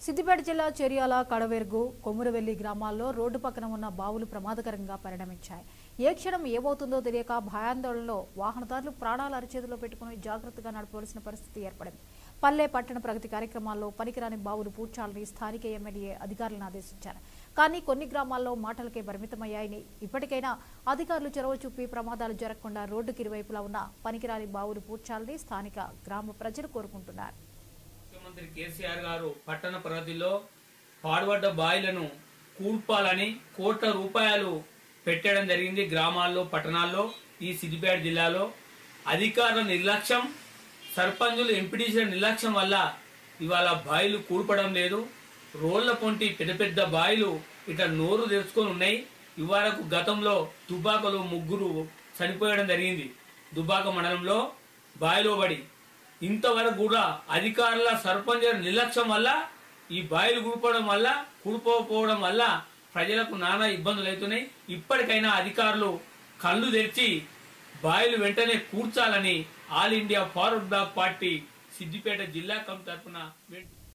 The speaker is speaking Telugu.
సిద్దిపేట జిల్లా చెరియాల కడవెర్గు కొమురవెల్లి గ్రామాల్లో రోడ్డు పక్కన ఉన్న బావులు ప్రమాదకరంగా పరిణమించాయి. ఏ క్షణం ఏమవుతుందో తెలియక భయాందోళనలో వాహనదారులు ప్రాణాలు అరచేతిలో పెట్టుకుని జాగ్రత్తగా నడపవలసిన పరిస్థితి ఏర్పడింది. పల్లె పట్టణ ప్రగతి కార్యక్రమాల్లో పనికిరాని బావులు పూడ్చాలని స్థానిక ఎమ్మెల్యే అధికారులను ఆదేశించారు. కానీ కొన్ని గ్రామాల్లో మాటలకే పరిమితమయ్యాయని ఇప్పటికైనా అధికారులు చొరవ చూపి ప్రమాదాలు జరగకుండా రోడ్డుకి ఇరువైపులా ఉన్న పనికిరాని బావులు పూడ్చాలని స్థానిక గ్రామ ప్రజలు కోరుకుంటున్నారు. ముఖ్యమంత్రి కేసీఆర్ గారు పట్టణ ప్రగతిలో పాడుబడ్డ బాయిలను కూల్పాలని కోట్ల రూపాయలు పెట్టడం జరిగింది. గ్రామాల్లో పట్టణాల్లో ఈ సిద్దిపేట జిల్లాలో అధికారుల నిర్లక్ష్యం, సర్పంచులు ఎంపీటీసీల నిర్లక్ష్యం వల్ల ఇవాళ బాయిలు కూల్పడం లేదు. రోళ్ల పొంటి పెద్ద పెద్ద బాయిలు ఇట్లా నోరు తెరుచుకొని ఉన్నాయి. ఇవాళకు గతంలో దుబ్బాకలో 3 చనిపోయడం జరిగింది. దుబ్బాక మండలంలో బాయిలో పడి ఇంతవరకు కూడా అధికారుల సర్పంచుల నిర్లక్ష్యం వల్ల ఈ బాయిలు కూడిపోవడం వల్ల ప్రజలకు నానా ఇబ్బందులు అవుతున్నాయి. ఇప్పటికైనా అధికారులు కళ్ళు తెరిచి బాయిలు వెంటనే కూర్చాలని all India forward bloc party Siddipet జిల్లా కమిటీ తరఫున